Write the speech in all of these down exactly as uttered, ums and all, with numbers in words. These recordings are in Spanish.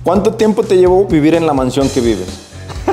¿Cuánto tiempo te llevó vivir en la mansión que vives?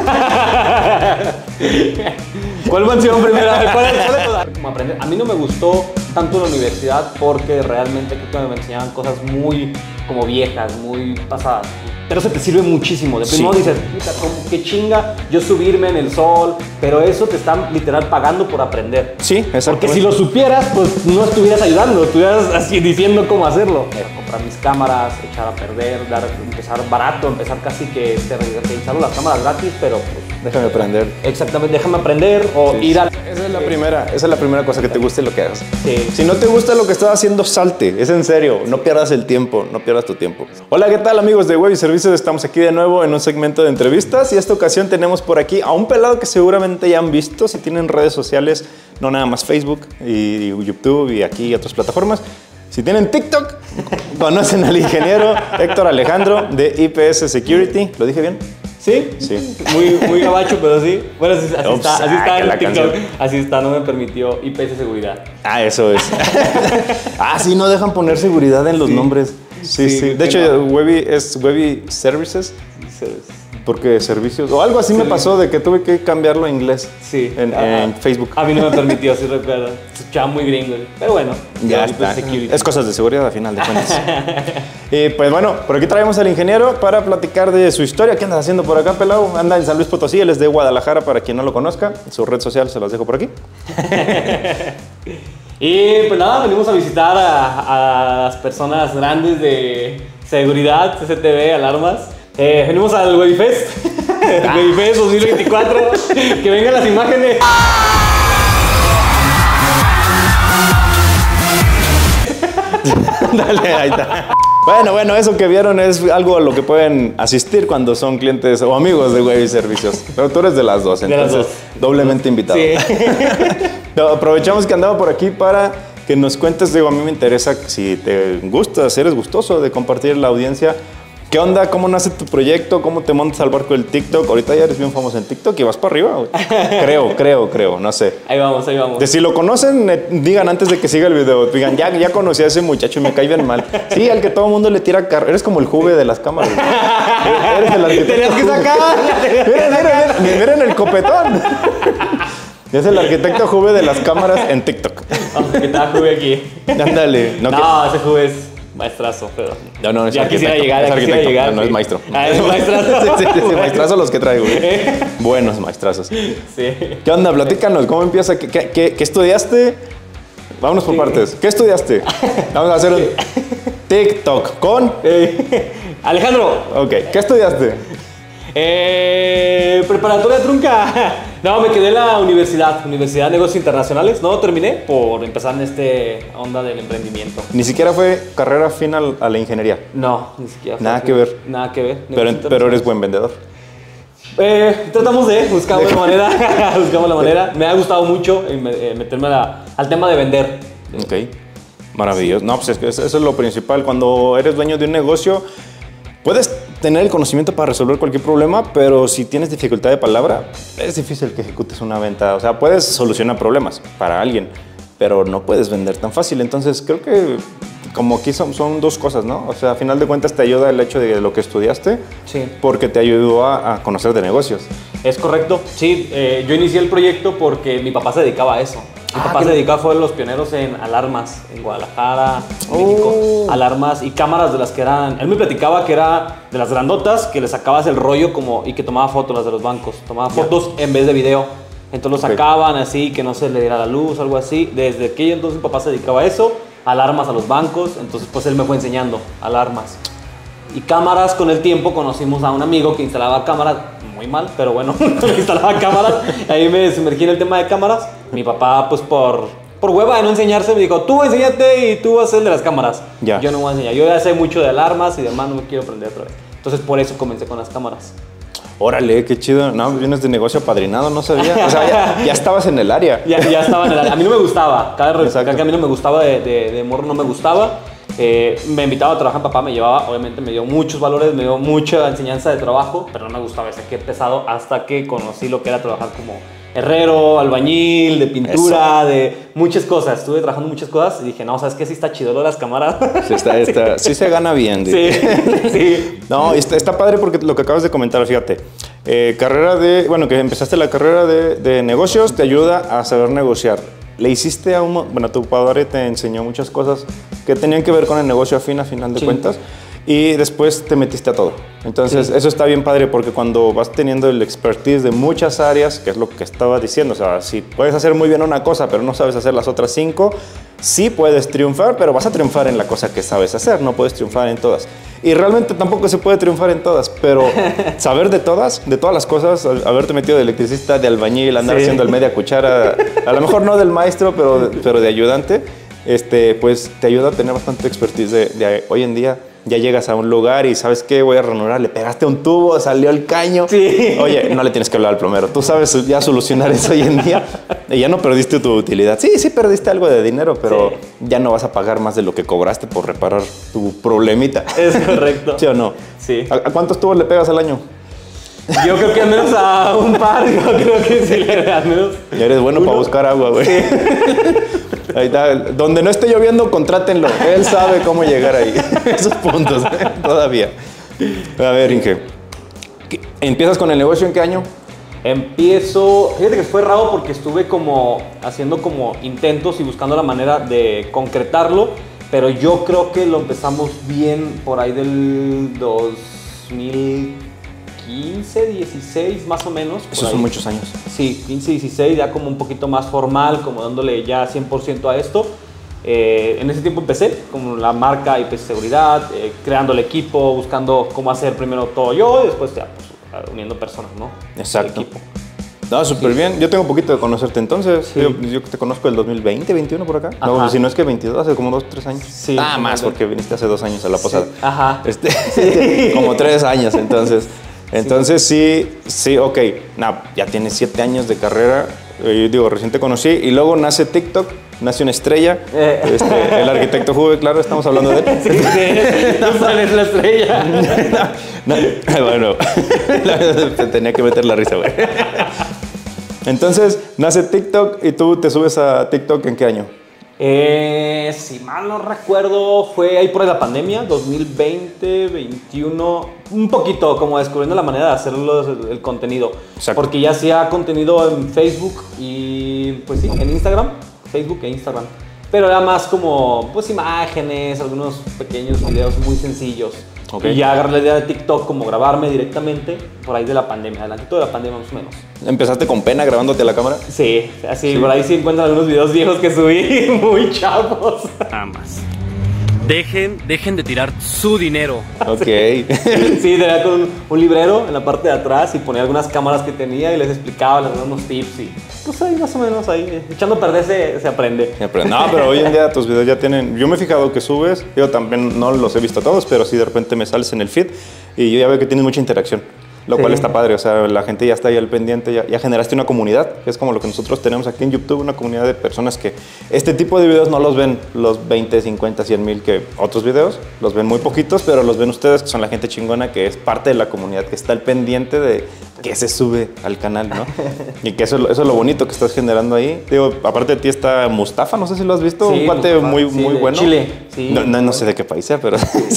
¿Cuál mansión primero? ¿Cuál es, cuál es toda? Como aprender. A mí no me gustó tanto la universidad porque realmente creo que me enseñaban cosas muy como viejas, muy pasadas. Pero se te sirve muchísimo. De primero sí. Dices, puta, ¿cómo, qué chinga yo subirme en el sol? Pero eso te están literal pagando por aprender. Sí, exacto. Porque si lo supieras, pues no estuvieras ayudando, estuvieras así diciendo cómo hacerlo. Pero comprar mis cámaras, echar a perder, dar, empezar barato, empezar casi que te instalo las cámaras gratis, pero pues, déjame aprender. Exactamente, déjame aprender o sí, ir a... Esa es la primera, esa es la primera cosa, que te guste lo que hagas. Sí. Si no te gusta lo que estás haciendo, salte. Es en serio, no pierdas el tiempo, no pierdas tu tiempo. Hola, ¿qué tal amigos de Web y Servicios? Estamos aquí de nuevo en un segmento de entrevistas y esta ocasión tenemos por aquí a un pelado que seguramente ya han visto si tienen redes sociales, no nada más Facebook y YouTube y aquí y otras plataformas. Si tienen TikTok, conocen al ingeniero Héctor Alejandro de I P S Security. ¿Lo dije bien? ¿Sí? Sí. Muy, muy gabacho, pero sí. Bueno, así, así Ups, está, así está en la TikTok. canción. Así está, no me permitió I P S Seguridad. Ah, eso es. Ah, sí, no dejan poner seguridad en los sí. nombres. Sí, sí. sí. De hecho, no. Webby es Webby Services. Services. Porque servicios, o algo así sí. me pasó de que tuve que cambiarlo a inglés. Sí. En, en Facebook. A mí no me permitió, sí recuerdo. Escuchaba muy gringo. Pero bueno. Ya está. Es cosas de seguridad a final de cuentas. Y pues bueno, por aquí traemos al ingeniero para platicar de su historia. ¿Qué andas haciendo por acá, pelado? Anda en San Luis Potosí, él es de Guadalajara, para quien no lo conozca. Su red social se las dejo por aquí. Y pues nada, venimos a visitar a, a las personas grandes de seguridad, C C T V, alarmas. Eh, venimos al WebbyFest, WebbyFest dos mil veinticuatro, que vengan las imágenes. Dale, ahí está. Bueno, bueno, eso que vieron es algo a lo que pueden asistir cuando son clientes o amigos de Webby Servicios. Pero tú eres de las dos, entonces las dos. Doblemente invitado. Sí. No, aprovechamos que andaba por aquí para que nos cuentes. Digo, a mí me interesa si te gusta, si eres gustoso de compartir la audiencia. ¿Qué onda? ¿Cómo nace tu proyecto? ¿Cómo te montas al barco del TikTok? Ahorita ya eres bien famoso en TikTok y vas para arriba, güey. Creo, creo, creo, no sé. Ahí vamos, ahí vamos. De si lo conocen, eh, digan antes de que siga el video. Digan, ya, ya conocí a ese muchacho y me cae bien mal. Sí, al que todo el mundo le tira carro. Eres como el Juve de las cámaras. Eres el arquitecto. Tenías que sacar. Miren, miren, miren el copetón. Es el arquitecto Juve de las cámaras en TikTok. Vamos a quitar Juve aquí. Ándale. No, no ese Juve es maestrazo, pero no, no, es ya quisiera llegar, es ya quisiera llegar. No, no es maestro. Ah, es maestrazo. Sí, sí, sí, maestrazo los que traigo. Buenos maestrazos. Sí. ¿Qué onda? Platícanos, ¿cómo empieza? ¿Qué, qué, qué, qué estudiaste? Vámonos por sí. partes. ¿Qué estudiaste? Vamos a hacer un TikTok con... Eh, Alejandro. Ok, ¿qué estudiaste? Eh, preparatoria trunca. No, me quedé en la universidad, Universidad de Negocios Internacionales. No terminé por empezar en este onda del emprendimiento. ¿Ni siquiera fue carrera final a la ingeniería? No, ni siquiera. Nada que ver. Nada que ver. Pero, pero eres buen vendedor. Eh, tratamos de, buscamos la manera, buscamos la manera. Me ha gustado mucho meterme a la, al tema de vender. Ok, maravilloso. No, pues es que eso es lo principal. Cuando eres dueño de un negocio, puedes tener el conocimiento para resolver cualquier problema, pero si tienes dificultad de palabra, es difícil que ejecutes una venta. O sea, puedes solucionar problemas para alguien, pero no puedes vender tan fácil. Entonces, creo que como aquí son, son dos cosas, ¿no? O sea, a final de cuentas te ayuda el hecho de lo que estudiaste, sí, porque te ayudó a, a conocer de negocios. Es correcto. Sí, eh, yo inicié el proyecto porque mi papá se dedicaba a eso. Mi papá ah, se dedicaba, fue de los pioneros en alarmas en Guadalajara, en oh. México. Alarmas y cámaras de las que eran... Él me platicaba que era de las grandotas, que le sacabas el rollo como, y que tomaba fotos, las de los bancos. Tomaba fotos yeah. en vez de video. Entonces lo sacaban okay. así, que no se le diera la luz, algo así. Desde aquello entonces mi papá se dedicaba a eso. Alarmas a los bancos. Entonces pues él me fue enseñando alarmas. Y cámaras, con el tiempo conocimos a un amigo que instalaba cámaras. Muy mal, pero bueno, instalaba cámaras. Ahí me sumergí en el tema de cámaras. Mi papá, pues por, por hueva de no enseñarse, me dijo, tú enséñate y tú vas a ser el de las cámaras. Ya. Yo no voy a enseñar. Yo ya sé mucho de alarmas y demás, no me quiero aprender otra vez. Entonces por eso comencé con las cámaras. Órale, qué chido. No, vienes de negocio apadrinado, no sabía. O sea, ya, ya estabas en el área. Ya, ya estaba en el área. A mí no me gustaba. Cabe recalcar que a mí no me gustaba, de, de, de morro no me gustaba. Eh, me invitaba a trabajar, papá me llevaba, obviamente me dio muchos valores, me dio mucha enseñanza de trabajo, pero no me gustaba ese que pesado hasta que conocí lo que era trabajar como herrero, albañil, de pintura, Eso. de muchas cosas. Estuve trabajando muchas cosas y dije, no, ¿sabes qué? Sí está chido lo de las cámaras. Sí, está, está, sí se gana bien. Sí, sí. No, está, está padre porque lo que acabas de comentar, fíjate. Eh, carrera de, bueno, que empezaste la carrera de, de negocios, te ayuda a saber negociar. Le hiciste a un, bueno, tu padre te enseñó muchas cosas que tenían que ver con el negocio afín, a final de sí. cuentas. Y después te metiste a todo. Entonces, sí. eso está bien padre porque cuando vas teniendo el expertise de muchas áreas, que es lo que estaba diciendo, o sea, si puedes hacer muy bien una cosa, pero no sabes hacer las otras cinco, sí puedes triunfar, pero vas a triunfar en la cosa que sabes hacer, no puedes triunfar en todas. Y realmente tampoco se puede triunfar en todas, pero saber de todas, de todas las cosas, haberte metido de electricista, de albañil, andar sí. haciendo el media cuchara, a lo mejor no del maestro, pero, pero de ayudante, este, pues te ayuda a tener bastante expertise de, de hoy en día. Ya llegas a un lugar y ¿sabes qué? Voy a ranurar, le pegaste un tubo, salió el caño. Sí. Oye, no le tienes que hablar al plomero. Tú sabes ya solucionar eso hoy en día. Y ya no perdiste tu utilidad. Sí, sí perdiste algo de dinero, pero sí. ya no vas a pagar más de lo que cobraste por reparar tu problemita. Es correcto. ¿Sí o no? Sí. ¿A, a cuántos tubos le pegas al año? Yo creo que al menos a un par, yo creo que sí le al menos. Ya eres bueno para buscar agua, güey. Sí. Ahí está. Donde no esté lloviendo, contrátenlo. Él sabe cómo llegar ahí. Esos puntos, ¿eh? Todavía. A ver, Inge. ¿Empiezas con el negocio en qué año? Empiezo... Fíjate que fue raro porque estuve como haciendo como intentos y buscando la manera de concretarlo, pero yo creo que lo empezamos bien por ahí del dos mil quince, dieciséis más o menos. Esos son muchos años. Sí, quince, dieciséis, ya como un poquito más formal, como dándole ya cien por ciento a esto. Eh, en ese tiempo empecé con la marca I P Seguridad, eh, creando el equipo, buscando cómo hacer primero todo yo y después ya pues, uniendo personas, ¿no? Exacto. No, súper sí. bien. Yo tengo un poquito de conocerte entonces. Sí. Yo, yo te conozco del dos mil veinte, veintiuno por acá. Ajá. No, si no es que veintidós, hace como dos, tres años. Sí. Ah, más, porque viniste hace dos años a la posada. Sí. Ajá. Este, sí. Como tres años, entonces. Entonces sí, sí, ok, nah, ya tienes siete años de carrera, eh, yo digo, recién te conocí, y luego nace TikTok, nace una estrella, eh. este, el arquitecto Juve, claro, estamos hablando de él. Sí, sí, no sales la estrella. No, no, bueno, te tenía que meter la risa, güey. Entonces, nace TikTok, y tú te subes a TikTok, ¿en qué año? Eh, si mal no recuerdo, fue ahí por la pandemia, dos mil veinte, veintiuno, un poquito como descubriendo la manera de hacer el, el contenido. Exacto. Porque ya hacía contenido en Facebook y pues sí, en Instagram, Facebook e Instagram. Pero era más como pues imágenes, algunos pequeños videos muy sencillos. Okay. Y ya agarré la idea de TikTok como grabarme directamente por ahí de la pandemia, adelantito de la pandemia más o menos. ¿Empezaste con pena grabándote a la cámara? Sí, así, sí. Por ahí sí encuentran algunos videos viejos que subí, muy chavos. Nada más. Dejen, dejen de tirar su dinero. Ok. Sí, tenía con un, un librero en la parte de atrás y ponía algunas cámaras que tenía y les explicaba, les daba unos tips y pues ahí más o menos ahí, echando a perder se, se aprende. Se aprende. No, pero hoy en día tus videos ya tienen, yo me he fijado que subes, yo también no los he visto todos, pero sí de repente me sales en el feed y yo ya veo que tienes mucha interacción. Lo sí. cual está padre, o sea, la gente ya está ahí al pendiente, ya, ya generaste una comunidad, que es como lo que nosotros tenemos aquí en YouTube, una comunidad de personas que este tipo de videos no los ven los veinte, cincuenta, cien mil que otros videos, los ven muy poquitos, pero los ven ustedes, que son la gente chingona, que es parte de la comunidad, que está al pendiente de qué se sube al canal, ¿no? Y que eso, eso es lo bonito que estás generando ahí. Digo, aparte de ti está Mustafa, no sé si lo has visto, sí, un cuate Mustafa, muy, sí, muy bueno. Chile, sí. No, no, no sé de qué país sea, pero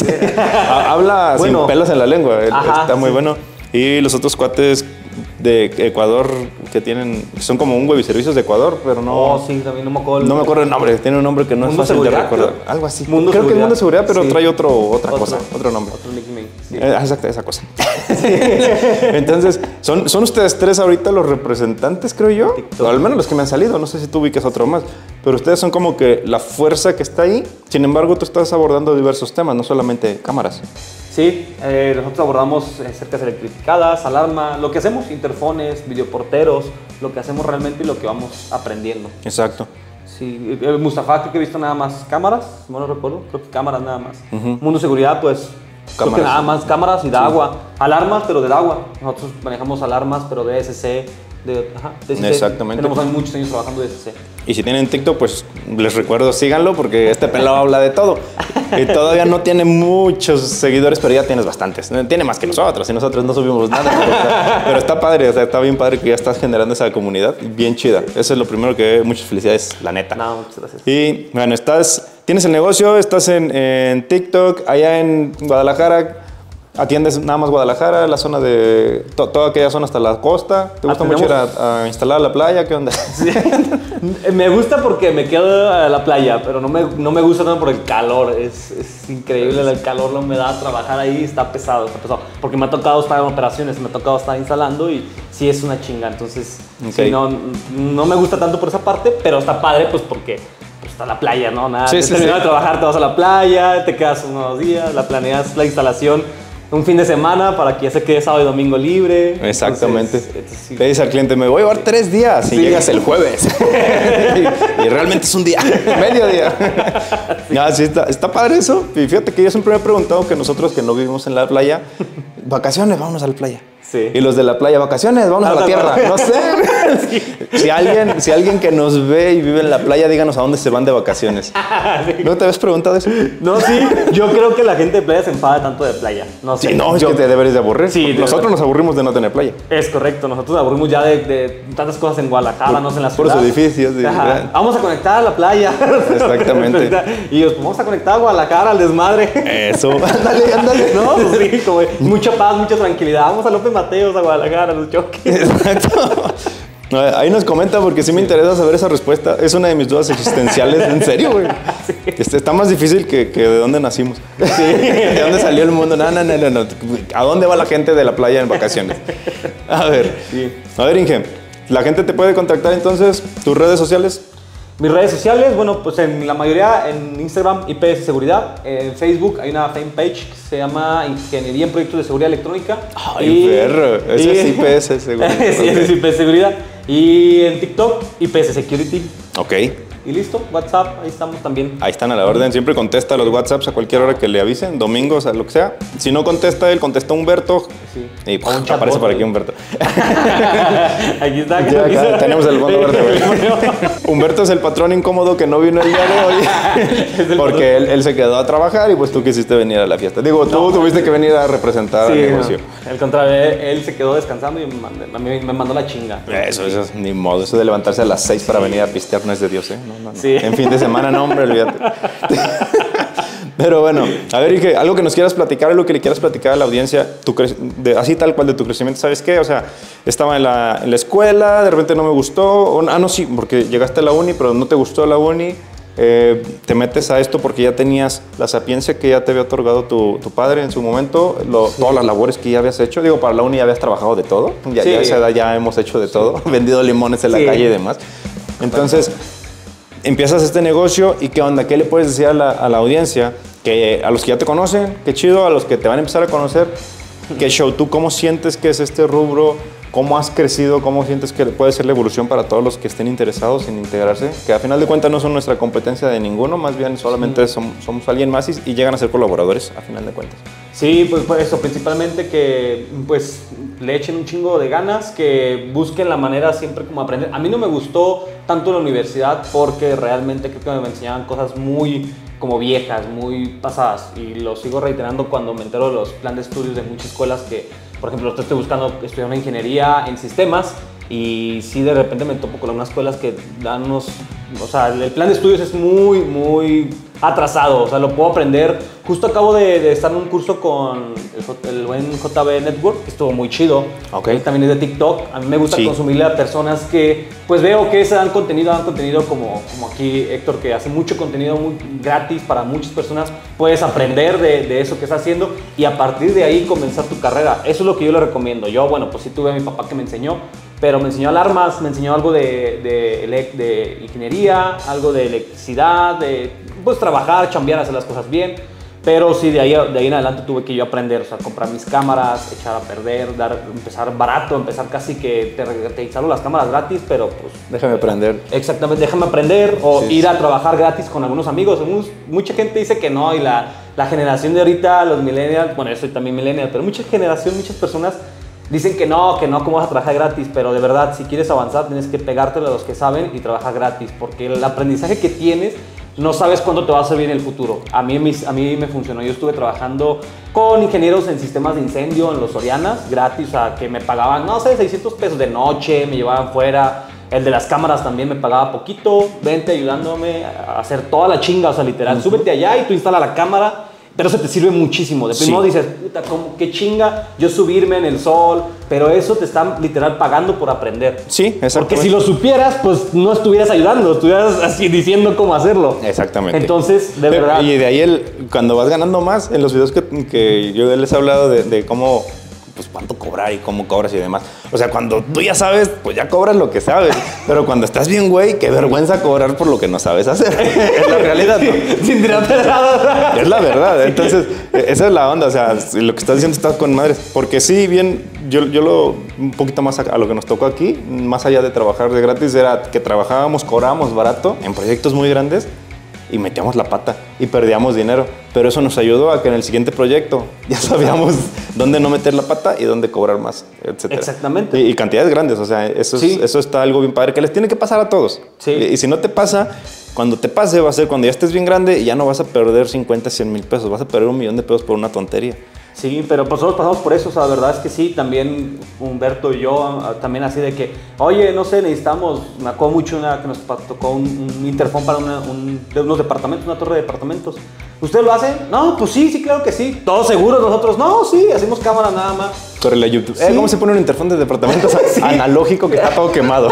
habla bueno, sin pelos en la lengua, ajá, está muy sí. bueno. Y los otros cuates de Ecuador que tienen, son como un web servicios de Ecuador, pero no... Oh, sí, también no me acuerdo. No me acuerdo el nombre, tiene un nombre que no Mundo es fácil de recordar. Algo así. Mundo Creo seguridad. que es Mundo de Seguridad, pero sí. trae otro, otra otro, cosa, otro nombre. Otro nickname. Sí. Eh, exacto, esa cosa. Entonces, son, son ustedes tres ahorita los representantes, creo yo. O al menos los que me han salido, no sé si tú ubicas otro más. Pero ustedes son como que la fuerza que está ahí. Sin embargo, tú estás abordando diversos temas, no solamente cámaras. Sí, eh, nosotros abordamos cercas electrificadas, alarma, lo que hacemos, interfones, videoporteros, lo que hacemos realmente y lo que vamos aprendiendo. Exacto. Sí, el Mustafa creo que he visto nada más cámaras, no lo recuerdo, creo que cámaras nada más. Uh-huh. Mundo Seguridad, pues, cámaras, creo que nada más cámaras y de sí. agua. Alarmas, pero del agua. Nosotros manejamos alarmas, pero de D S C, De, ajá, de C C. Exactamente. Tenemos muchos años trabajando de C C. Y si tienen TikTok, pues les recuerdo, síganlo porque este pelado habla de todo. Y todavía no tiene muchos seguidores, pero ya tienes bastantes. Tiene más que nosotros y nosotros no subimos nada. Pero está, pero está padre, o sea, está bien padre que ya estás generando esa comunidad bien chida. Eso es lo primero que muchas felicidades, la neta. No, muchas gracias. Y bueno, estás, tienes el negocio, estás en, en TikTok, allá en Guadalajara. ¿Atiendes nada más Guadalajara, la zona de... To, toda aquella zona hasta la costa? ¿Te gusta mucho ir a, a instalar a la playa? ¿Qué onda? Sí. Me gusta porque me quedo a la playa, pero no me, no me gusta tanto por el calor. Es, es increíble el calor, la humedad, trabajar ahí está pesado, está pesado. Porque me ha tocado estar en operaciones, me ha tocado estar instalando y sí es una chinga. Entonces, okay. sí, no, no me gusta tanto por esa parte, pero está padre pues porque... Pues está la playa, ¿no? Nada, sí, sí, terminas sí. de trabajar, te vas a la playa, te quedas unos días, la planeas la instalación un fin de semana para que ya se quede sábado y domingo libre. Exactamente. Entonces, entonces, sí. Le dices al cliente, me voy a llevar tres días y sí. llegas el jueves. y, y realmente es un día, medio día. Sí. No, sí, está, está padre eso. Y fíjate que yo siempre me he preguntado que nosotros que no vivimos en la playa, vacaciones, vámonos a la playa. Sí. Y los de la playa, vacaciones, vamos ah, a la tierra. No sé. Sí. Si, alguien, si alguien que nos ve y vive en la playa, díganos a dónde se van de vacaciones. Sí. ¿No te habías preguntado eso? No, sí. Yo creo que la gente de playa se enfada tanto de playa. No sé. Sí, no, es yo, que te deberes de aburrir. Sí, nosotros de nos aburrimos de no tener playa. Es correcto. Nosotros nos aburrimos ya de, de tantas cosas en Guadalajara, no sé, en la ciudad. Por los edificios. Sí, vamos a conectar a la playa. Exactamente. Y pues vamos a conectar a Guadalajara, al desmadre. Eso. Ándale, ándale. No, pues sí, como mucha paz, mucha tranquilidad. Vamos a López Mateos, a Guadalajara. A los choques. Exacto. Ahí nos comenta porque sí me interesa saber esa respuesta. Es una de mis dudas existenciales. ¿En serio, güey? Sí. Este, está más difícil que, que de dónde nacimos. Sí. ¿De dónde salió el mundo? No, no, no, no, no. ¿A dónde va la gente de la playa en vacaciones? A ver. Sí. A ver, Inge. La gente te puede contactar entonces. ¿Tus redes sociales? Mis redes sociales, bueno, pues en la mayoría en Instagram, I P S Seguridad. En Facebook hay una fanpage que se llama Ingeniería en Proyectos de Seguridad Electrónica. ¡Ay, y, perro! Eso y, es I P S Seguridad. Sí, es I P S Seguridad. Y en TikTok, I P S Security. Ok. Y listo, WhatsApp, ahí estamos también. Ahí están a la orden. Siempre contesta los WhatsApps a cualquier hora que le avisen, domingos, a lo que sea. Si no contesta él, contesta Humberto. Sí. Y pues, un aparece por aquí Humberto. Aquí está. Ya, acá tenemos el fondo verde, güey. Humberto es el patrón incómodo que no vino el día de hoy. Porque él, él se quedó a trabajar y pues tú quisiste venir a la fiesta. Digo, tú no, tuviste que venir a representar sí, al negocio. No. Al contrario, él se quedó descansando y me mandó, me mandó la chinga. Eso, eso, ni modo. Eso de levantarse a las seis sí. para venir a pistear no es de Dios, ¿eh? No, no, no. Sí. En fin de semana, no, hombre, olvídate. Pero bueno, a ver, Ige, algo que nos quieras platicar, algo que le quieras platicar a la audiencia, tu de, así tal cual de tu crecimiento, ¿sabes qué? O sea, estaba en la, en la escuela, de repente no me gustó, o, ah, no, sí, porque llegaste a la uni, pero no te gustó la uni, eh, te metes a esto porque ya tenías la sapiencia que ya te había otorgado tu, tu padre en su momento, lo, sí. todas las labores que ya habías hecho, digo, para la uni ya habías trabajado de todo, ya, sí. ya a esa edad ya hemos hecho de todo, sí. vendido limones en la sí. calle y demás, entonces... Empiezas este negocio y ¿qué onda? ¿Qué le puedes decir a la, a la audiencia? Que a los que ya te conocen, qué chido, a los que te van a empezar a conocer, qué show, ¿tú cómo sientes que es este rubro? ¿Cómo has crecido? ¿Cómo sientes que puede ser la evolución para todos los que estén interesados en integrarse? Que a final de cuentas no son nuestra competencia de ninguno, más bien solamente sí. somos, somos alguien más y, y llegan a ser colaboradores a final de cuentas. Sí, pues, pues eso, principalmente que pues le echen un chingo de ganas, que busquen la manera siempre como aprender. A mí no me gustó tanto la universidad porque realmente creo que me enseñaban cosas muy como viejas, muy pasadas, y lo sigo reiterando cuando me entero de los planes de estudios de muchas escuelas que, por ejemplo, estoy buscando estudiar una ingeniería en sistemas y sí de repente me topo con algunas escuelas que dan unos, o sea, el plan de estudios es muy, muy atrasado, o sea, lo puedo aprender. Justo acabo de, de estar en un curso con el, el buen J B Network, que estuvo muy chido. Okay. Él también es de TikTok. A mí me gusta sí. consumirle a personas que, pues veo que se dan contenido, dan contenido como, como aquí Héctor, que hace mucho contenido muy gratis para muchas personas. Puedes aprender de, de eso que está haciendo y a partir de ahí comenzar tu carrera. Eso es lo que yo le recomiendo. Yo, bueno, pues sí tuve a mi papá que me enseñó, pero me enseñó alarmas, me enseñó algo de, de, de ingeniería, algo de electricidad, de pues trabajar, chambear, hacer las cosas bien. Pero sí, de ahí, de ahí en adelante tuve que yo aprender, o sea, comprar mis cámaras, echar a perder, dar, empezar barato, empezar casi que te, te instalo las cámaras gratis, pero pues... Déjame aprender. Exactamente, déjame aprender o sí, ir sí. a trabajar gratis con algunos amigos. Mucha gente dice que no y la, la generación de ahorita, los millennials, bueno, yo soy también millennial, pero mucha generación, muchas personas Dicen que no, que no, ¿cómo vas a trabajar gratis? Pero de verdad, si quieres avanzar, tienes que pegártelo a los que saben y trabajar gratis, porque el aprendizaje que tienes, no sabes cuándo te va a servir en el futuro. A mí, a mí me funcionó. Yo estuve trabajando con ingenieros en sistemas de incendio en los Sorianas, gratis, o sea, que me pagaban, no sé, seiscientos pesos de noche, me llevaban fuera. El de las cámaras también me pagaba poquito, vente ayudándome a hacer toda la chinga, o sea, literal, uh-huh. súbete allá y tú instala la cámara. Pero eso te sirve muchísimo. De primero sí. dices, puta, ¿cómo, qué chinga yo subirme en el sol. Pero eso te están literal pagando por aprender. Sí, exactamente. Porque si lo supieras, pues no estuvieras ayudando, estuvieras así diciendo cómo hacerlo. Exactamente. Entonces, de Pero, verdad. Y de ahí, el, cuando vas ganando más, en los videos que, que yo les he hablado de, de cómo, pues cuánto cobrar y cómo cobras y demás. O sea, cuando tú ya sabes, pues ya cobras lo que sabes. Pero cuando estás bien, güey, qué vergüenza cobrar por lo que no sabes hacer. Es la realidad, ¿no? Sin tirarte nada. Es la verdad. Entonces, esa es la onda. O sea, lo que estás diciendo está con madres. Porque sí, bien, yo, yo lo, un poquito más a, a lo que nos tocó aquí, más allá de trabajar de gratis, era que trabajábamos, cobrábamos barato en proyectos muy grandes y metíamos la pata y perdíamos dinero. Pero eso nos ayudó a que en el siguiente proyecto ya sabíamos dónde no meter la pata y dónde cobrar más, etcétera. Exactamente. Y, y cantidades grandes, o sea, eso, sí. es, eso está algo bien padre que les tiene que pasar a todos. Sí. Y, y si no te pasa, cuando te pase va a ser cuando ya estés bien grande y ya no vas a perder cincuenta, cien mil pesos, vas a perder un millón de pesos por una tontería. Sí, pero pues nosotros pasamos por eso, o sea, la verdad es que sí, también Humberto y yo, también así de que, oye, no sé, necesitamos, me acuerdo mucho una que nos tocó un, un interfón para una, un, de unos departamentos, una torre de departamentos. ¿Usted lo hace? No, pues sí, sí, claro que sí. Todos seguros nosotros, no, sí, hacemos cámara nada más. Córrele a YouTube. Sí. Eh, ¿Cómo se pone un interfón de departamentos sí. analógico que está todo quemado?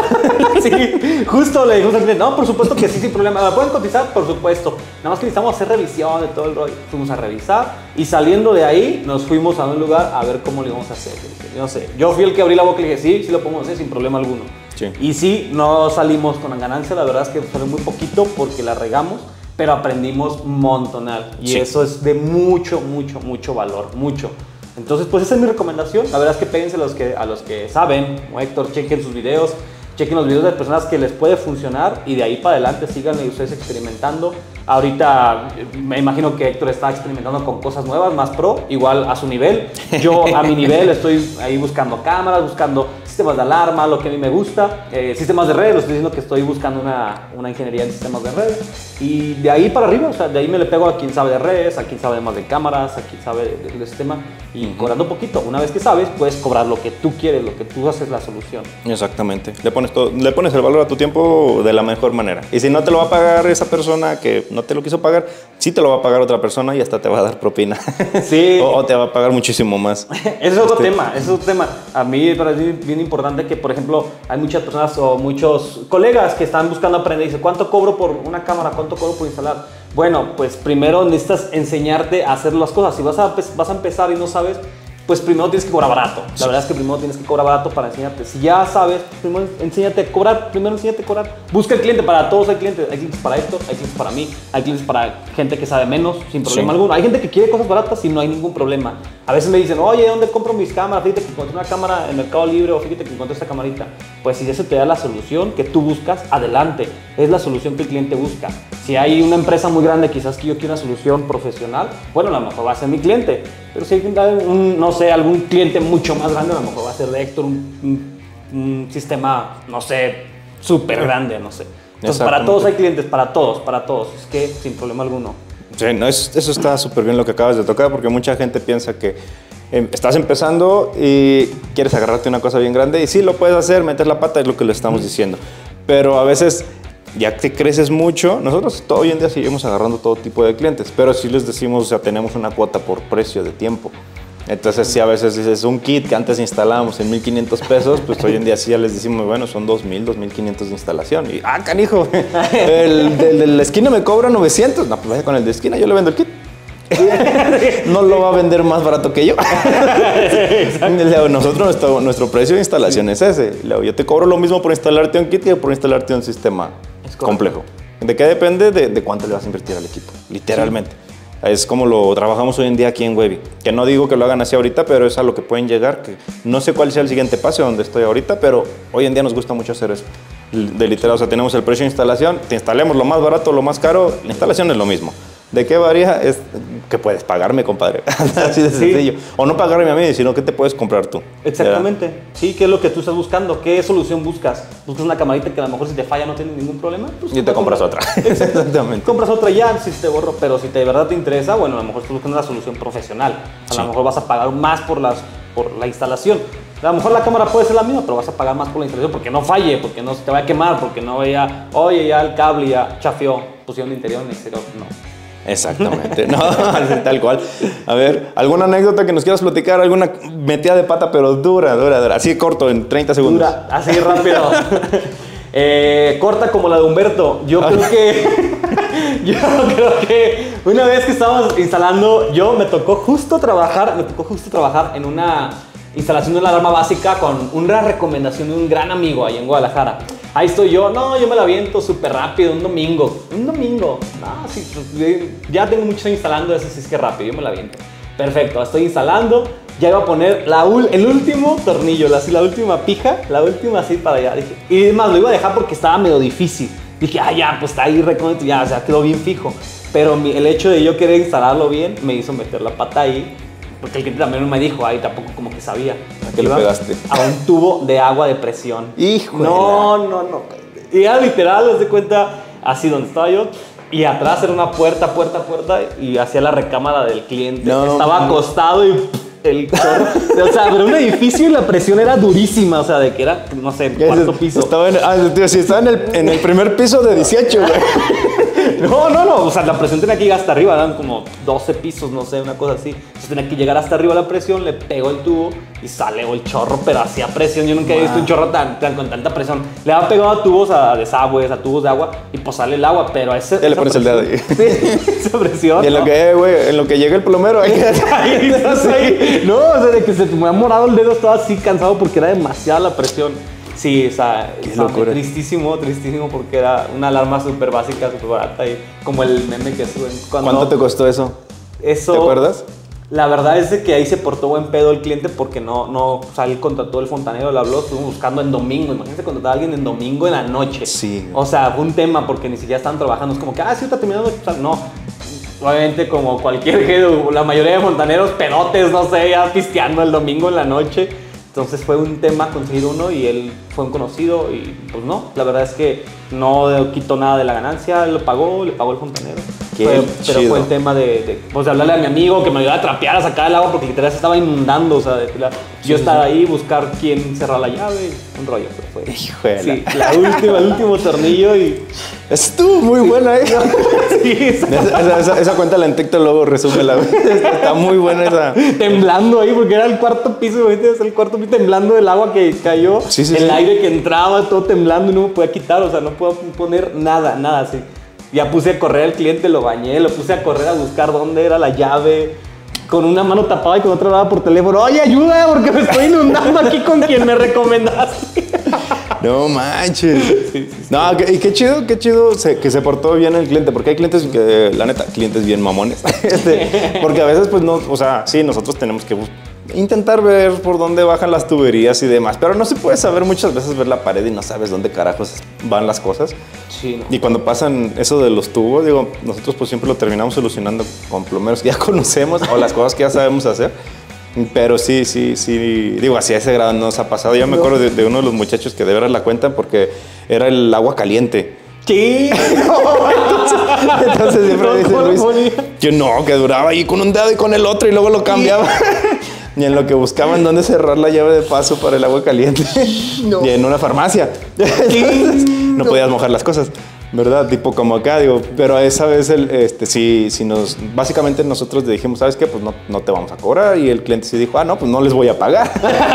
Sí, justo le dijimos al cliente, no, por supuesto que sí, sin problema. ¿Me pueden cotizar? Por supuesto. Nada más que necesitamos hacer revisión de todo el rollo. Fuimos a revisar y saliendo de ahí nos fuimos a un lugar a ver cómo lo íbamos a hacer. Yo no sé, yo fui el que abrí la boca y le dije, sí, sí lo podemos hacer sin problema alguno. Sí. Y sí, no salimos con ganancia, la verdad es que salió muy poquito porque la regamos, pero aprendimos montonal. Y sí. eso es de mucho, mucho, mucho valor, mucho. Entonces, pues esa es mi recomendación. La verdad es que péguense a los que, a los que saben, como Héctor, chequen sus videos, chequen los videos de personas que les puede funcionar y de ahí para adelante síganle ustedes experimentando. Ahorita me imagino que Héctor está experimentando con cosas nuevas, más pro, igual a su nivel. Yo a mi nivel estoy ahí buscando cámaras, buscando sistemas de alarma, lo que a mí me gusta, eh, sistemas de redes, lo estoy diciendo que estoy buscando una, una ingeniería en sistemas de redes y de ahí para arriba, o sea, de ahí me le pego a quien sabe de redes, a quien sabe más de cámaras, a quien sabe del de sistema y uh-huh. cobrando poquito. Una vez que sabes, puedes cobrar lo que tú quieres, lo que tú haces la solución. Exactamente, le pones, todo, le pones el valor a tu tiempo de la mejor manera y si no te lo va a pagar esa persona que no te lo quiso pagar, sí te lo va a pagar otra persona y hasta te va a dar propina. Sí. o, o te va a pagar muchísimo más. Ese es otro este... tema, ese es otro tema. A mí para mí es bien importante que, por ejemplo, hay muchas personas o muchos colegas que están buscando aprender y dicen, ¿cuánto cobro por una cámara? ¿Cuánto cobro por instalar? Bueno, pues primero necesitas enseñarte a hacer las cosas. Si vas a, vas a empezar y no sabes, pues primero tienes que cobrar barato. La verdad es que primero tienes que cobrar barato para enseñarte. Si ya sabes, primero enséñate a cobrar, primero enséñate a cobrar. Busca el cliente, para todos hay clientes. Hay clientes para esto, hay clientes para mí, hay clientes para gente que sabe menos, sin problema sí. alguno. Hay gente que quiere cosas baratas y no hay ningún problema. A veces me dicen, oye, ¿dónde compro mis cámaras? Fíjate que encontré una cámara en Mercado Libre o fíjate que encontré esta camarita. Pues si eso te da la solución que tú buscas, adelante. Es la solución que el cliente busca. Si hay una empresa muy grande, quizás que yo quiero una solución profesional, bueno, a lo mejor va a ser mi cliente. Pero si hay un, no sé, algún cliente mucho más grande, a lo mejor va a ser de Héctor, un, un, un sistema, no sé, súper grande, no sé. Entonces, para todos hay clientes, para todos, para todos. Es que sin problema alguno. Sí, no, eso, eso está súper bien lo que acabas de tocar, porque mucha gente piensa que eh, estás empezando y quieres agarrarte una cosa bien grande y sí, lo puedes hacer, meter la pata, es lo que le estamos diciendo. Pero a veces ya te creces mucho, nosotros todo, hoy en día seguimos agarrando todo tipo de clientes, pero sí les decimos, o sea, tenemos una cuota por precio de tiempo. Entonces, si a veces dices un kit que antes instalábamos en mil quinientos pesos, pues hoy en día sí ya les decimos, bueno, son dos mil, dos mil quinientos de instalación. Y, ah, canijo, el de la esquina me cobra novecientos. No, pues vaya con el de esquina, yo le vendo el kit. No lo va a vender más barato que yo. Nosotros, nuestro, nuestro precio de instalación sí. es ese. Yo te cobro lo mismo por instalarte un kit que por instalarte un sistema complejo. ¿De qué depende? De, de cuánto le vas a invertir al equipo, literalmente. Sí. Es como lo trabajamos hoy en día aquí en Webby. Que no digo que lo hagan así ahorita, pero es a lo que pueden llegar. Que no sé cuál sea el siguiente paso donde estoy ahorita, pero hoy en día nos gusta mucho hacer eso. De literal, o sea, tenemos el precio de instalación, te instalemos lo más barato, lo más caro, la instalación es lo mismo. ¿De qué varía? Es que puedes pagarme, compadre. Así de sencillo. Sí. O no pagarme a mí, sino que te puedes comprar tú. Exactamente. ¿Ya? Sí, ¿qué es lo que tú estás buscando? ¿Qué solución buscas? ¿Buscas una camarita que a lo mejor si te falla no tiene ningún problema? Pues y te compras otra. Exactamente. Compras otra ya, si te borro. Pero si de verdad te interesa, bueno, a lo mejor estás buscando una solución profesional. A sí. lo mejor vas a pagar más por, las, por la instalación. A lo mejor la cámara puede ser la misma, pero vas a pagar más por la instalación porque no falle, porque no se te va a quemar, porque no vaya, oye, ya el cable ya chafió, pusieron de interior en exterior. No. Exactamente, no, tal cual. A ver, ¿alguna anécdota que nos quieras platicar? ¿Alguna metida de pata, pero dura, dura, dura? Así corto, en treinta segundos. Dura, así rápido. eh, corta como la de Humberto. Yo creo que... yo creo que una vez que estábamos instalando, yo me tocó justo trabajar, me tocó justo trabajar en una instalación de una alarma básica con una recomendación de un gran amigo ahí en Guadalajara. Ahí estoy yo, no, yo me la aviento súper rápido, un domingo, un domingo, no, sí, ya tengo mucho instalando eso, sí es que rápido, yo me la aviento. Perfecto, estoy instalando, ya iba a poner la, el último tornillo, la, la última pija, la última así para allá, dije, y además lo iba a dejar porque estaba medio difícil. Dije, ah, ya, pues está ahí recóndito, ya, o sea, quedó bien fijo. Pero mi, el hecho de yo querer instalarlo bien me hizo meter la pata ahí. Porque el cliente también me dijo, ahí tampoco como que sabía. ¿A qué le pegaste? A un tubo de agua de presión. ¡Híjole! No, no, no. Y ya literal, haz de cuenta, así donde estaba yo. Y atrás era una puerta, puerta, puerta. Y hacia la recámara del cliente. No, estaba no. acostado y... El chorro, o sea, pero un edificio y la presión era durísima, o sea, de que era, no sé, cuarto piso. Estaba en, ah, tío, sí, estaba en el, en el primer piso de dieciocho, güey. No, no, no, o sea, la presión tenía que llegar hasta arriba, eran como doce pisos, no sé, una cosa así. Entonces tenía que llegar hasta arriba la presión, le pegó el tubo y sale el chorro, pero hacía presión. Yo nunca wow. he visto un chorro tan, tan, con tanta presión. Le había pegado a tubos, a desagües, a tubos de agua y pues sale el agua, pero ese... Ya le pones el dedo ahí. Sí, esa presión. Y en, ¿no? lo que, güey, en lo que llega el plomero, ahí. ahí, estás ahí. No, o sea, de que se me ha morado el dedo, estaba así cansado porque era demasiada la presión. Sí, o sea, tristísimo, tristísimo porque era una alarma súper básica, súper barata y como el meme que suben. Cuando, ¿Cuánto te costó eso? Eso? ¿Te acuerdas? La verdad es de que ahí se portó buen pedo el cliente porque no, no, o sea, él contrató el fontanero, le habló, estuvimos buscando en domingo. Imagínate contratar a alguien en domingo en la noche. Sí. O sea, fue un tema porque ni siquiera estaban trabajando. Es como que, ah, sí, está terminando. O sea, no. Obviamente, como cualquier género, la mayoría de fontaneros, pedotes, no sé, ya pisteando el domingo en la noche. Entonces fue un tema conseguir uno y él fue un conocido y pues no, la verdad es que no quitó nada de la ganancia, él lo pagó, le pagó el fontanero. Qué fue, chido. Pero fue el tema de, de, pues, de hablarle a mi amigo que me ayudara a trapear, a sacar el agua porque literal se estaba inundando, o sea, de, la, sí, yo estaba sí. ahí, buscar quién cerrar la llave, un rollo. Pero fue, Híjole. Sí, la última, el último tornillo y... Estuvo muy sí. buena, ¿eh? Sí, esa, esa, esa, esa cuenta la en TikTok, luego resúmela. Está muy buena esa. Temblando ahí, porque era el cuarto piso, ¿ves? El cuarto piso temblando del agua que cayó. Sí, sí, el sí. aire que entraba, todo temblando y no me podía quitar, o sea, no puedo poner nada, nada así. Ya puse a correr al cliente, lo bañé, lo puse a correr a buscar dónde era la llave. Con una mano tapada y con otra hablaba por teléfono. Oye, ayuda, porque me estoy inundando aquí con quien me recomendaste. No manches. Sí, sí, sí. No, y qué chido, qué chido se, que se portó bien el cliente, porque hay clientes que, la neta, clientes bien mamones. Este, porque a veces, pues, no, o sea, sí, nosotros tenemos que intentar ver por dónde bajan las tuberías y demás, pero no se puede saber muchas veces ver la pared y no sabes dónde carajos van las cosas. Sí, no. Y cuando pasan eso de los tubos, digo, nosotros pues siempre lo terminamos solucionando con plomeros que ya conocemos o las cosas que ya sabemos hacer. Pero sí, sí, sí, digo, así a ese grado nos ha pasado. Yo me acuerdo de, de uno de los muchachos que de veras la cuentan porque era el agua caliente. ¿Qué? entonces, entonces siempre dice Luis, yo no, que duraba ahí con un dedo y con el otro y luego lo cambiaba. Y en lo que buscaban dónde cerrar la llave de paso para el agua caliente. No. Y en una farmacia. Entonces, no podías mojar las cosas, ¿verdad? Tipo como acá, digo, pero esa vez, el, este, sí, sí nos, básicamente nosotros le dijimos, ¿sabes qué? Pues no, no te vamos a cobrar. Y el cliente sí dijo, ah, no, pues no les voy a pagar.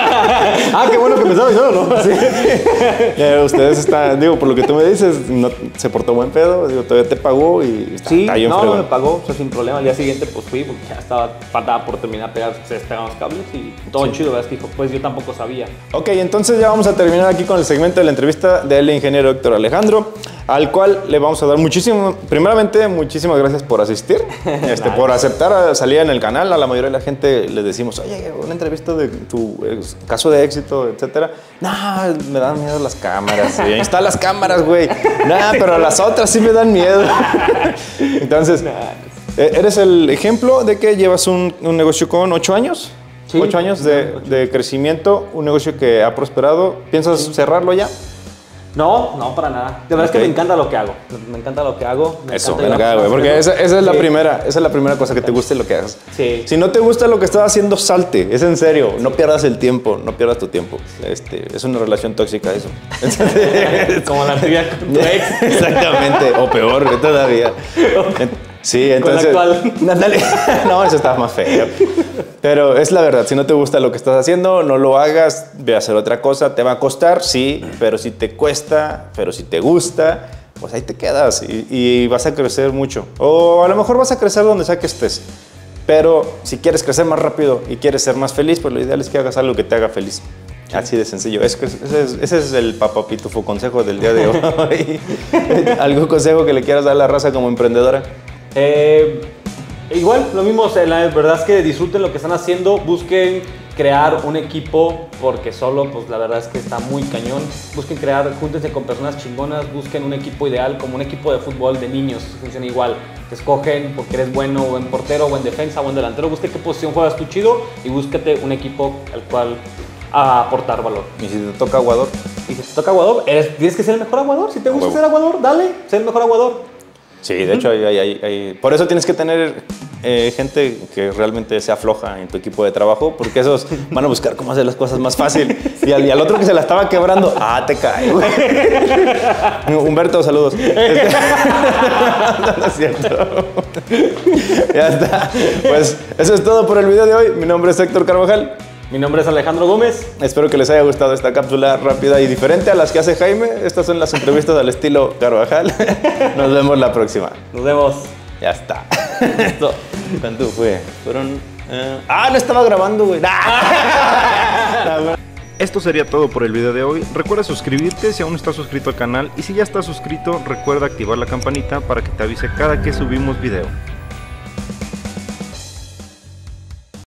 Ah, qué bueno que me sabes, ¿no? ¿no? Sí. Ya, ustedes están, digo, por lo que tú me dices, no, se portó buen pedo, digo, todavía te pagó y está, sí, está bien no, fregón. no me pagó, o sea, sin problema. Al día siguiente, pues fui, porque ya estaba, faltaba por terminar de pegar, se despegaban los cables y todo sí. chido, ¿verdad? Dijo, pues yo tampoco sabía. Ok, entonces ya vamos a terminar aquí con el segmento de la entrevista del ingeniero Héctor Alejandro, al cual le vamos a dar muchísimo, primeramente, muchísimas gracias por asistir, este, por aceptar salir en el canal. A la mayoría de la gente les decimos, oye, una entrevista de tu eh, caso de éxito, etcétera. No, me dan miedo las cámaras. Ahí están las cámaras, güey. No, pero las otras sí me dan miedo. Entonces, ¿Eres el ejemplo de que llevas un, un negocio con ocho años? Sí. Ocho años de, de crecimiento, un negocio que ha prosperado. ¿Piensas sí. cerrarlo ya? No, no, para nada. De verdad okay. es que me encanta lo que hago. Me encanta lo que hago. Me Eso, ven acá, güey. Porque esa, esa, es la sí. primera, esa es la primera cosa, que te guste lo que hagas. Sí. Si no te gusta lo que estás haciendo, salte. Es en serio. Sí. No pierdas el tiempo. No pierdas tu tiempo. Este, es una relación tóxica eso. Como la tuya con tu ex. Exactamente. O peor, todavía. Sí, entonces... Con la actual. No, eso estaba más feo. Pero es la verdad, si no te gusta lo que estás haciendo, no lo hagas, ve a hacer otra cosa. Te va a costar, sí, pero si te cuesta, pero si te gusta, pues ahí te quedas y, y vas a crecer mucho. O a lo mejor vas a crecer donde sea que estés. Pero si quieres crecer más rápido y quieres ser más feliz, pues lo ideal es que hagas algo que te haga feliz. Sí. Así de sencillo. Es que ese, es, ese es el Papá Pitufo consejo del día de hoy. ¿Algún consejo que le quieras dar a la raza como emprendedora? Eh, igual, lo mismo, o sea, la verdad es que disfruten lo que están haciendo, busquen crear un equipo, porque solo, pues la verdad es que está muy cañón. Busquen crear, júntense con personas chingonas, busquen un equipo ideal, como un equipo de fútbol de niños, funciona igual. Te escogen porque eres bueno o en portero o en defensa o en delantero, busca qué posición juegas tú chido y búscate un equipo al cual aportar valor. ¿Y si te toca aguador? Y si te toca aguador, eres, tienes que ser el mejor aguador. Si te gusta ser aguador, dale, ser el mejor aguador. Sí, de hecho, hay, hay, hay, hay... por eso tienes que tener eh, gente que realmente sea floja en tu equipo de trabajo, porque esos van a buscar cómo hacer las cosas más fácil. Y al, y al otro que se la estaba quebrando, ah, te cae, güey. Humberto, saludos. Este... no, no es cierto. Ya está. Pues eso es todo por el video de hoy. Mi nombre es Héctor Carvajal. Mi nombre es Alejandro Gómez. Espero que les haya gustado esta cápsula rápida y diferente a las que hace Jaime. Estas son las entrevistas al estilo Carvajal. Nos vemos la próxima. Nos vemos. Ya está. Esto, ¿cuánto fue? Fueron... Uh... Ah, no estaba grabando, güey. Esto sería todo por el video de hoy. Recuerda suscribirte si aún no estás suscrito al canal. Y si ya estás suscrito, recuerda activar la campanita para que te avise cada que subimos video.